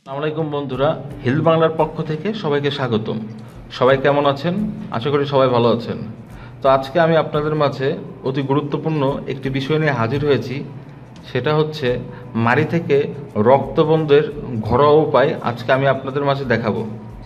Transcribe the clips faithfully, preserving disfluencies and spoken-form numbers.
আসসালামু আলাইকুম বন্ধুরা, হেলথ বাংলার পক্ষ থেকে সবাইকে স্বাগতম। সবাই কেমন আছেন? আশা করি সবাই ভালো আছেন। তো আজকে আমি আপনাদের মাঝে অতি গুরুত্বপূর্ণ একটি বিষয় নিয়ে হাজির হয়েছি। সেটা হচ্ছে মাড়ি থেকে রক্ত বন্ধের ঘরোয়া উপায় আজকে আমি আপনাদের মাঝে দেখাবো।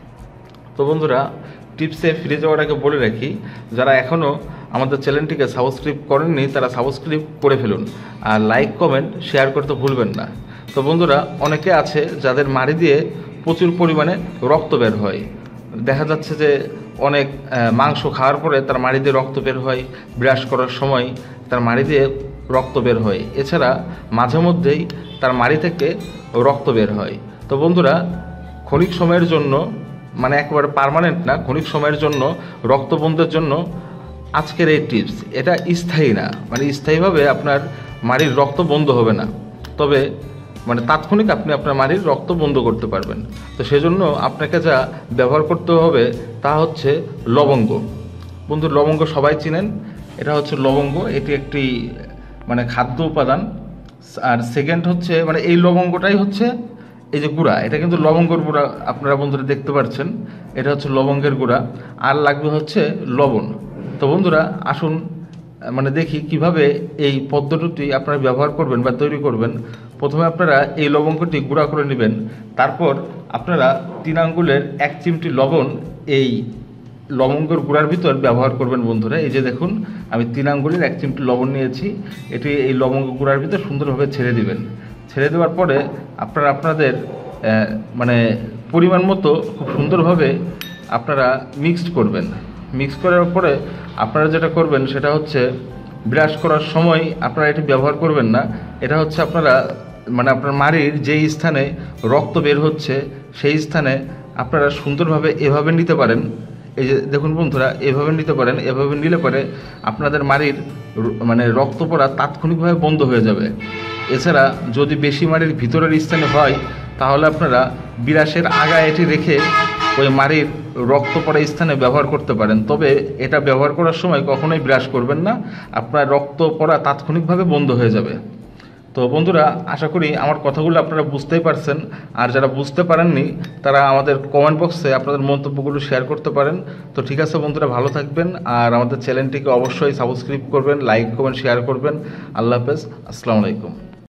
তো বন্ধুরা, টিপসে ফিরে যাওয়ার আগে বলে রাখি, যারা এখনও আমাদের চ্যানেলটিকে সাবস্ক্রাইব করেননি তারা সাবস্ক্রাইব করে ফেলুন, আর লাইক কমেন্ট শেয়ার করতে ভুলবেন না। তো বন্ধুরা, অনেকে আছে যাদের মাড়ি দিয়ে প্রচুর পরিমাণে রক্ত বের হয়। দেখা যাচ্ছে যে অনেক মাংস খাওয়ার পরে তার মাড়ি দিয়ে রক্ত বের হয়, ব্রাশ করার সময় তার মাড়ি দিয়ে রক্ত বের হয়, এছাড়া মাঝে মধ্যেই তার মাড়ি থেকে রক্ত বের হয়। তো বন্ধুরা, ক্ষণিক সময়ের জন্য, মানে একেবারে পার্মানেন্ট না, ক্ষণিক সময়ের জন্য রক্ত বন্ধের জন্য আজকের এই টিপস, এটা স্থায়ী না, মানে স্থায়ীভাবে আপনার মাড়ির রক্ত বন্ধ হবে না, তবে মানে তাৎক্ষণিক আপনি আপনার মাড়ির রক্ত বন্ধ করতে পারবেন। তো সেজন্য আপনাকে যা ব্যবহার করতে হবে তা হচ্ছে লবঙ্গ। বন্ধু, লবঙ্গ সবাই চিনেন, এটা হচ্ছে লবঙ্গ, এটি একটি মানে খাদ্য উপাদান। আর সেকেন্ড হচ্ছে মানে এই লবঙ্গটাই হচ্ছে এই যে গুঁড়া, এটা কিন্তু লবঙ্গের গুঁড়া, আপনারা বন্ধুরা দেখতে পাচ্ছেন, এটা হচ্ছে লবঙ্গের গুঁড়া। আর লাগবে হচ্ছে লবণ। তো বন্ধুরা আসুন মানে দেখি কিভাবে এই পদ্ধতিটি আপনারা ব্যবহার করবেন বা তৈরি করবেন। প্রথমে আপনারা এই লবঙ্গটি গুঁড়া করে নেবেন, তারপর আপনারা তিন আঙ্গুলের এক চিমটি লবণ এই লবঙ্গের গুঁড়ার ভিতর ব্যবহার করবেন। বন্ধুরা, এই যে দেখুন, আমি তিন আঙ্গুলের এক চিমটি লবণ নিয়েছি, এটি এই লবঙ্গ গুঁড়ার ভিতর সুন্দরভাবে ছেড়ে দিবেন। ছেড়ে দেওয়ার পরে আপনারা আপনাদের মানে পরিমাণ মতো খুব সুন্দরভাবে আপনারা মিক্সড করবেন। মিক্স করার পরে আপনারা যেটা করবেন সেটা হচ্ছে ব্রাশ করার সময় আপনারা এটি ব্যবহার করবেন না। এটা হচ্ছে আপনারা মানে আপনার মাড়ির যেই স্থানে রক্ত বের হচ্ছে সেই স্থানে আপনারা সুন্দরভাবে এভাবে নিতে পারেন। এই যে দেখুন বন্ধুরা, এভাবে নিতে পারেন। এভাবে নিলে পরে আপনাদের মাড়ির মানে রক্ত পড়া তাৎক্ষণিকভাবে বন্ধ হয়ে যাবে। এছাড়া যদি বেশি মাড়ির ভিতরের স্থানে হয় তাহলে আপনারা বিরাশের আগায় এটি রেখে ওই মাড়ির রক্ত পড়া স্থানে ব্যবহার করতে পারেন। তবে এটা ব্যবহার করার সময় কখনোই ব্রাশ করবেন না, আপনার রক্ত পড়া তাৎক্ষণিকভাবে বন্ধ হয়ে যাবে। তো বন্ধুরা, আশা করি আমার কথাগুলো আপনারা বুঝতেই পারছেন। আর যারা বুঝতে পারেননি তারা আমাদের কমেন্ট বক্সে আপনাদের মন্তব্যগুলো শেয়ার করতে পারেন। তো ঠিক আছে বন্ধুরা, ভালো থাকবেন, আর আমাদের চ্যানেলটিকে অবশ্যই সাবস্ক্রাইব করবেন, লাইক কমেন্ট শেয়ার করবেন। আল্লাহ হাফেজ, আসসালামু আলাইকুম।